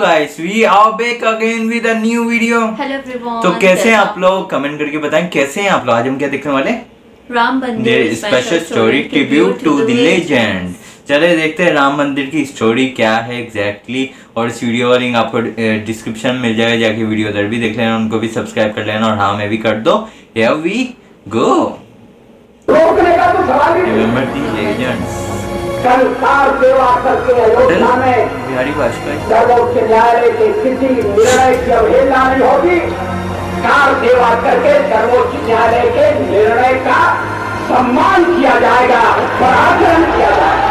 guys, we are back again with a new video. Hello everyone. तो कैसे हैं आप लोग, कमेंट करके बताएं कैसे हैं आप लोग। आज हम क्या देखने वाले, Ram Mandir special story tribute to the legend. चले देखते हैं राम मंदिर की स्टोरी क्या है एग्जैक्टली। और इस वीडियो का लिंक आपको डिस्क्रिप्शन में मिल जाएगा, जाके वीडियो उधर भी देख लेना, उनको भी सब्सक्राइब कर लेना और हाँ मैं भी कर दो। Here we go. Remember the legends. संसार सेवा करके अयोध्या में बिहारी वाजपेयी सर्वोच्च न्यायालय के किसी निर्णय की अवहेलना नहीं होगी। कार सेवा करके सर्वोच्च न्यायालय के निर्णय का सम्मान किया जाएगा, उस पर आचरण किया जाएगा।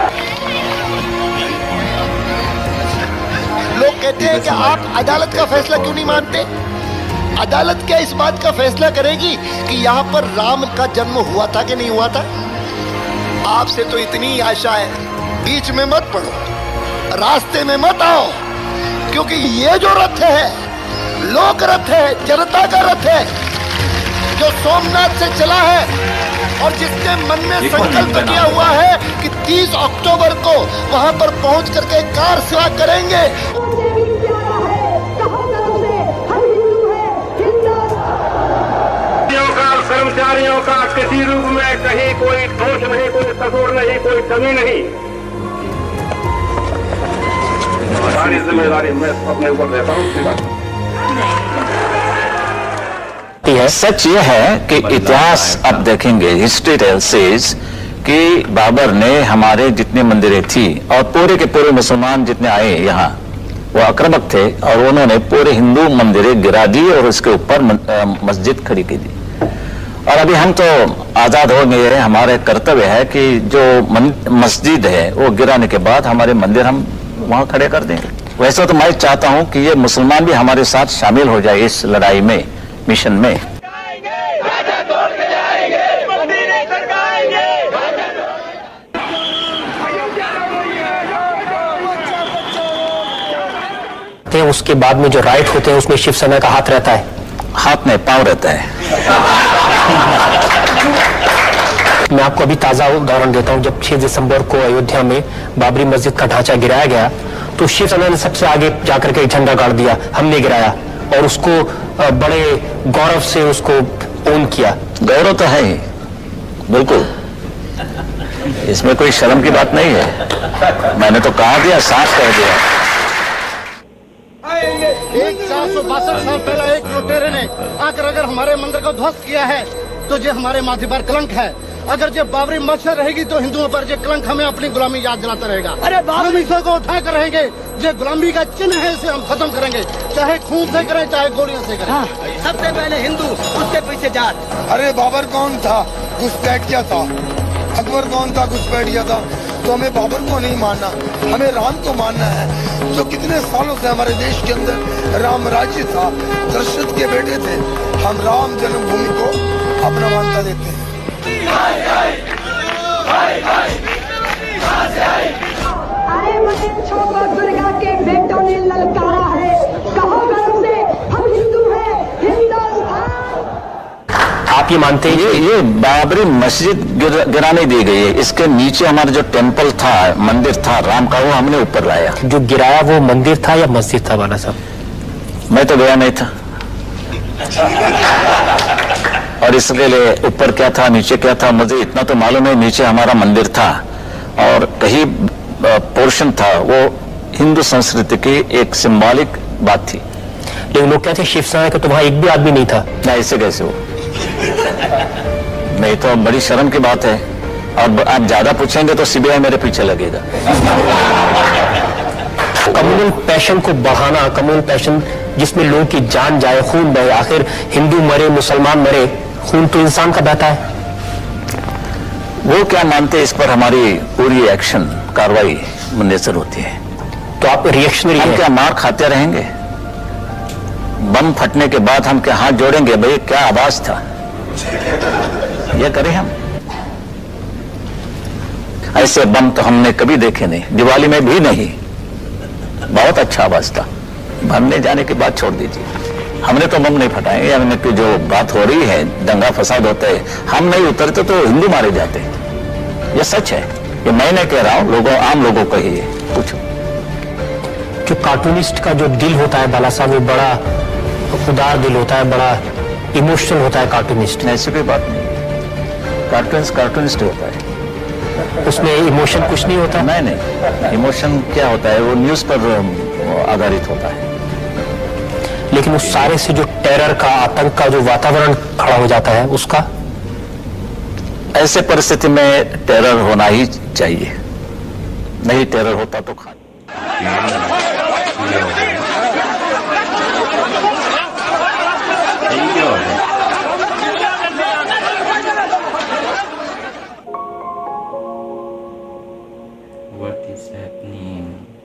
लोग कहते हैं कि आप अदालत का फैसला क्यों नहीं मानते? अदालत क्या इस बात का फैसला करेगी कि यहाँ पर राम का जन्म हुआ था कि नहीं हुआ था? आपसे तो इतनी आशा है, बीच में मत पड़ो, रास्ते में मत आओ, क्योंकि ये जो रथ है लोक रथ है, जनता का रथ है, जो सोमनाथ से चला है और जिसने मन में संकल्प किया हुआ है कि 30 अक्टूबर को वहां पर पहुंच करके कार सेवा करेंगे। कर्मचारियों का किसी रूप में कहीं कोई दोष नहीं, कोई कसूर नहीं, कोई कमी नहीं। सारी जिम्मेदारी मैं अपने ऊपर लेता हूँ। सच ये है कि इतिहास अब देखेंगे, हिस्ट्री टेल्स कि बाबर ने हमारे जितने मंदिरें थी और पूरे के पूरे मुसलमान जितने आए यहाँ वो आक्रामक थे और उन्होंने पूरे हिंदू मंदिरें गिरा दी और उसके ऊपर मस्जिद खड़ी की दी। और अभी हम तो आजाद हो गए हैं, हमारे कर्तव्य है कि जो मस्जिद है वो गिराने के बाद हमारे मंदिर हम वहां खड़े कर देंगे। वैसे तो मैं चाहता हूं कि ये मुसलमान भी हमारे साथ शामिल हो जाए इस लड़ाई में, मिशन में। उसके बाद में जो राइट होते हैं उसमें शिवसेना का हाथ रहता है, हाथ में पांव रहता है। मैं आपको अभी ताजा उदाहरण देता हूं। जब 6 दिसंबर को अयोध्या में बाबरी मस्जिद का ढांचा गिराया गया तो शिवसेना ने सबसे आगे जाकर के झंडा गाड़ दिया, हमने गिराया, और उसको बड़े गौरव से उसको ओन किया। गौरव तो है ही, बिल्कुल, इसमें कोई शर्म की बात नहीं है। मैंने तो कहा दिया, साफ कह दिया। 462 साल पहले एक लुटेरे ने आकर अगर हमारे मंदिर को ध्वस्त किया है तो ये हमारे माथे पर कलंक है। अगर ये बाबरी मस्जिद रहेगी तो हिंदुओं पर ये कलंक हमें अपनी गुलामी याद दिलाता रहेगा। अरे हम इसे को उठाकर रहेंगे, ये गुलामी का चिन्ह है, इसे हम खत्म करेंगे, चाहे खून से करें चाहे गोलियों से करें। सबसे पहले हिंदू, उसके पीछे जात। अरे बाबर कौन था, घुसपैठ किया था। अकबर कौन था, घुसपैठ किया था। तो हमें बाबर को नहीं मानना, हमें राम को मानना है, जो कितने सालों से हमारे देश के अंदर राम राज्य था, दशरथ के बेटे थे। हम राम जन्मभूमि को अपना मान्यता देते हैं। अरे मुझे छोड़ो, दुर्गा के बेटों ने ललकारा है, कहो गर्व से हम हिंदू हैं, हिंदुस्तान। आप ये मानते हैं ये बाबरी मस्जिद गिराने दी गई है, इसके नीचे हमारा जो टेम्पल था, मंदिर था राम का, वो हमने ऊपर लाया। जो गिराया वो मंदिर था या मस्जिद था बाला साहब? मैं तो गया नहीं था और इसके लिए ऊपर क्या था नीचे क्या था मुझे इतना तो मालूम है। नीचे हमारा मंदिर था और कहीं पोर्शन था वो हिंदू संस्कृति की एक सिंबॉलिक बात थी। लेकिन लोग कहते हैं शिवसेना का तो वहां एक भी आदमी नहीं था। ना, ऐसे कैसे हो? नहीं तो बड़ी शर्म की बात है। और आप ज्यादा पूछेंगे तो सीबीआई मेरे पीछे लगेगा। कम्युनल पैशन को बढ़ाना, कम्युनल पैशन जिसमें लोगों की जान जाए, खून बहे, आखिर हिंदू मरे मुसलमान मरे, खून तो इंसान का बहता है। वो क्या मानते, इस पर हमारी पूरी एक्शन कार्रवाई मुनसर होती है। तो आप रिएक्शनरी हम क्या मार खाते रहेंगे? बम फटने के बाद हम क्या हाथ जोड़ेंगे, भाई क्या आवाज था, ये करें हम? ऐसे बम तो हमने कभी देखे नहीं, दिवाली में भी नहीं। बहुत अच्छा आवाज था, भरने जाने के बाद छोड़ दीजिए। हमने तो बम नहीं फटाए। हमने की जो बात हो रही है, दंगा फसाद होता है, हम नहीं उतरते तो हिंदू मारे जाते हैं। ये सच है, ये मैं नहीं कह रहा हूं, लोगों, आम लोगों को ही पूछो। जो कार्टूनिस्ट का जो दिल होता है बाला साहब, वो बड़ा उदार दिल होता है, बड़ा इमोशनल होता है कार्टूनिस्ट। ऐसी कोई बात नहीं, कार्टूनिस्ट होता है, उसमें इमोशन कुछ नहीं होता। नहीं, इमोशन क्या होता है, वो न्यूज पर आधारित होता है। लेकिन उस सारे से जो टेरर का, आतंक का जो वातावरण खड़ा हो जाता है, उसका ऐसे परिस्थिति में टेरर होना ही चाहिए, नहीं टेरर होता तो खा What is happening?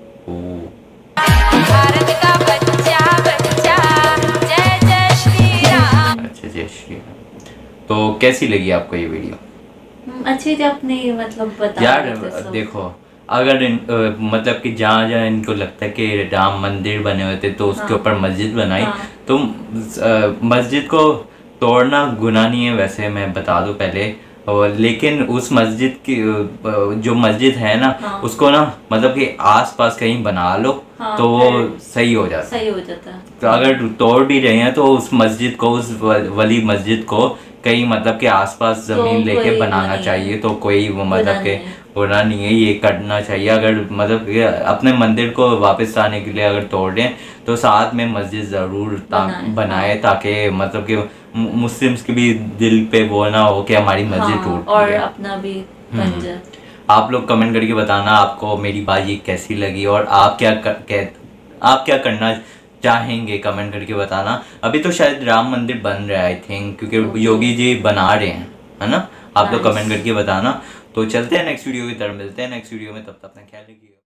भारत का बच्चा बच्चा जय जय श्री राम। अच्छा, जय श्री राम। तो कैसी लगी आपको ये वीडियो? अच्छी थी, आपने मतलब बताया यार देखो, अगर मतलब कि जहाँ जहाँ इनको लगता है कि राम मंदिर बने हुए थे तो उसके ऊपर मस्जिद बनाई, तो मस्जिद को तोड़ना गुनाह नहीं है वैसे, मैं बता दूं पहले। लेकिन उस मस्जिद की जो मस्जिद है ना, उसको ना मतलब कि आसपास कहीं बना लो तो वो सही हो जाता है। तो अगर तोड़ भी रहे हैं तो उस मस्जिद को, उस वली मस्जिद को कहीं मतलब के आसपास जमीन लेके बनाना चाहिए, तो कोई मतलब के होना नहीं है, ये करना चाहिए। अगर मतलब अपने मंदिर को वापस आने के लिए अगर तोड़ दें तो साथ में मस्जिद ज़रूर बनाए, ताकि मतलब कि मुस्लिम्स के भी दिल पे वो ना हो कि हमारी मस्जिद टूट और अपना भी बन जाए। आप लोग कमेंट करके बताना आपको मेरी बाजी कैसी लगी, और आप क्या करना चाहेंगे, कमेंट करके बताना। अभी तो शायद राम मंदिर बन रहा है आई थिंक, क्योंकि योगी जी बना रहे हैं, है ना। आप लोग कमेंट करके बताना। तो चलते हैं नेक्स्ट वीडियो की तरफ, मिलते हैं नेक्स्ट वीडियो में, तब तक अपना ख्याल रखिए।